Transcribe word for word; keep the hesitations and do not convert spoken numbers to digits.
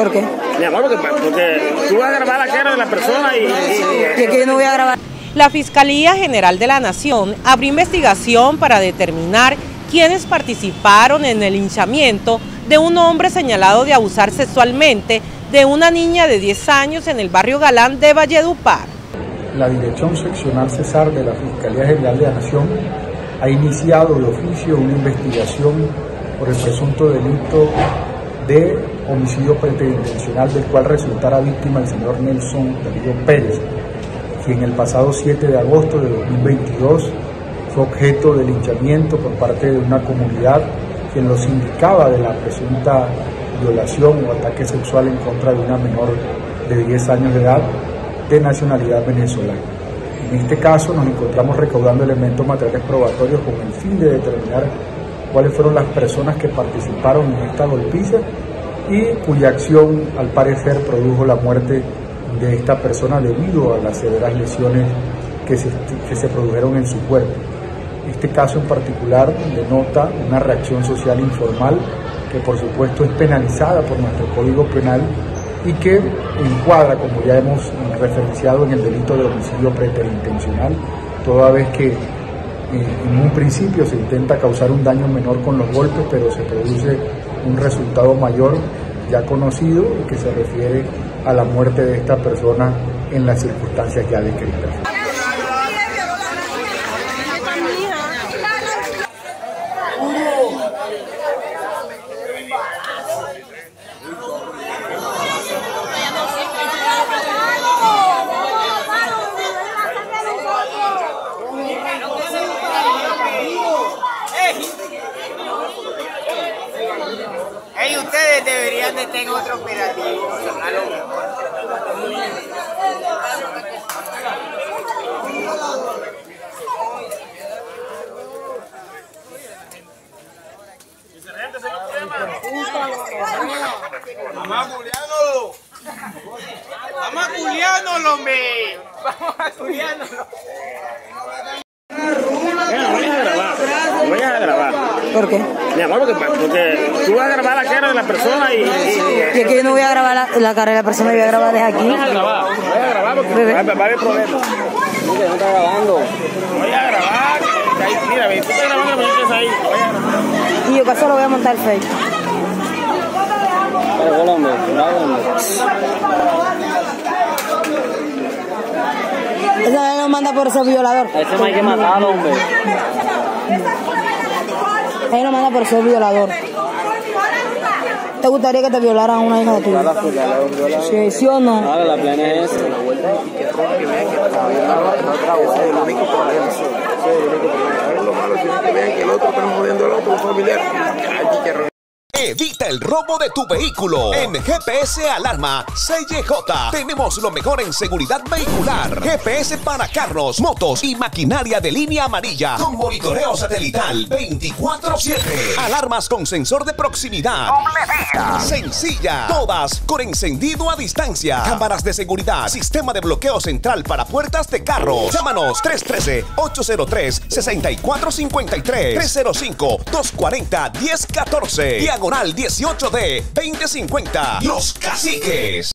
¿Por qué? Mi amor, porque, porque tú vas a grabar la cara de la persona y... y, y que yo no voy a grabar. La Fiscalía General de la Nación abrió investigación para determinar quiénes participaron en el linchamiento de un hombre señalado de abusar sexualmente de una niña de diez años en el barrio Galán de Valledupar. La Dirección Seccional Cesar de la Fiscalía General de la Nación ha iniciado de oficio una investigación por el presunto delito de homicidio preterintencional del cual resultara víctima el señor Nelson Darío Pérez, quien el pasado siete de agosto de dos mil veintidós fue objeto de linchamiento por parte de una comunidad quien los indicaba de la presunta violación o ataque sexual en contra de una menor de diez años de edad de nacionalidad venezolana. En este caso nos encontramos recaudando elementos materiales probatorios con el fin de determinar cuáles fueron las personas que participaron en esta golpiza y cuya acción al parecer produjo la muerte de esta persona debido a las severas lesiones que se, que se produjeron en su cuerpo. Este caso en particular denota una reacción social informal que por supuesto es penalizada por nuestro Código Penal y que encuadra, como ya hemos referenciado, en el delito de homicidio preterintencional, toda vez que eh, en un principio se intenta causar un daño menor con los golpes, pero se produce un resultado mayor ya conocido y que se refiere a la muerte de esta persona en las circunstancias ya descritas. Hey, ustedes deberían de tener otro operativo a lo mejor. Vamos a culiándolo. Vamos a culiándolo, hombre. Vamos a culiándolo. Voy a grabar, voy a grabar. ¿Por qué? Mi amor, porque, porque tú vas a grabar la cara de la persona y... y, y y que yo no voy a grabar la, la cara de la persona, voy a grabar desde aquí. Voy a grabar, voy a grabar porque va, va a haber problemas. Mira, no está grabando. Voy a grabar, ahí, mira, ve, tú estás grabando lo que ahí, voy a grabar. Y yo caso lo voy a montar el Facebook. Pero Colombia, grabando. Esa no manda por ser violador. A ese no hay que matarlo, hombre. Él no manda por ser violador. ¿Te gustaría que te violaran a una hija de tu vida? Sí, ¿sí o no? Ahora la plena es esa. Evita el robo de tu vehículo. En G P S Alarma C Y J tenemos lo mejor en seguridad vehicular. G P S para carros, motos y maquinaria de línea amarilla con monitoreo satelital veinticuatro siete. Alarmas con sensor de proximidad. Sencilla. Todas con encendido a distancia. Cámaras de seguridad. Sistema de bloqueo central para puertas de carros. Llámanos tres uno tres, ocho cero tres, seis cuatro cinco tres, tres cero cinco, dos cuatro cero, uno cero uno cuatro. Diagonal dieciocho D veinte cincuenta. Los Caciques.